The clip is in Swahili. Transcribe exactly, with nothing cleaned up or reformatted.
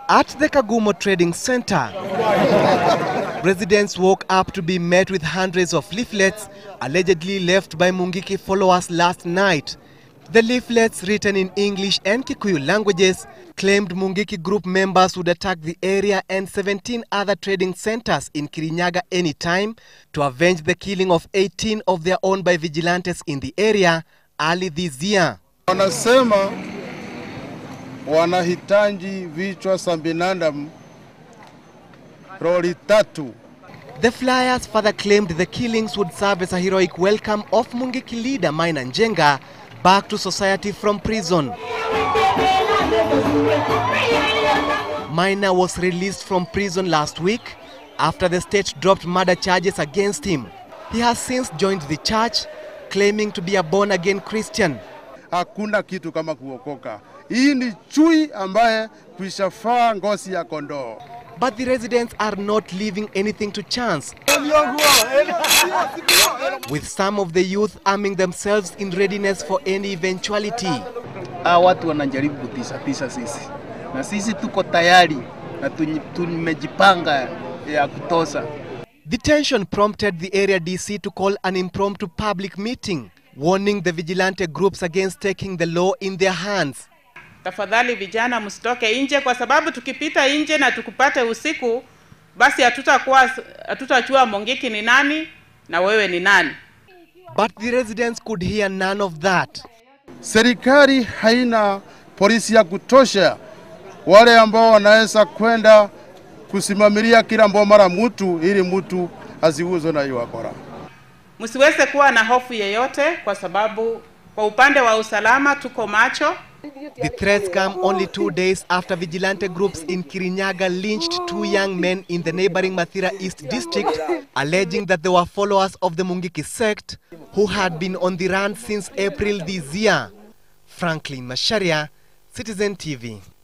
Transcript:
At the Kagumo Trading Center, residents woke up to be met with hundreds of leaflets allegedly left by Mungiki followers last night. The leaflets, written in English and Kikuyu languages, claimed Mungiki group members would attack the area and seventeen other trading centers in Kirinyaga anytime to avenge the killing of eighteen of their own by vigilantes in the area early this year. Wanasema wanahitaji vichwa za binadamu roli tatu. The flyers further claimed the killings would serve as a heroic welcome of Mungiki leader Maina Njenga back to society from prison. Maina was released from prison last week after the state dropped murder charges against him. He has since joined the church, claiming to be a born-again Christian. Hakuna kitu kama kuokoka. Hii ni chui ambaye kuishafaa ngozi ya kondoo. But the residents are not leaving anything to chance, with some of the youth arming themselves in readiness for any eventuality. Hawa watu wanajaribu kutisa tisa sisi, na sisi tuko tayari na tumejipanga ya kutosa. The tension prompted the area D C to call an impromptu public meeting, warning the vigilante groups against taking the law in their hands. Tafadhali vijana msitoke nje, kwa sababu tukipita nje na tukupate usiku, basi hatutakuwa hatutajua Mungiki ni nani na wewe ni nani. But the residents could hear none of that. Serikali haina polisi ya kutosha wale ambao wanaweza kwenda kusimamilia kila mbomara mtu ili mtu asiuzwe na yuakora. Msiweze kuwa na hofu yeyote, kwa sababu kwa upande wa usalama tuko macho. The threats come only two days after vigilante groups in Kirinyaga lynched two young men in the neighboring Mathira East district, alleging that they were followers of the Mungiki sect who had been on the run since April this year. Franklin Masharia, Citizen T V.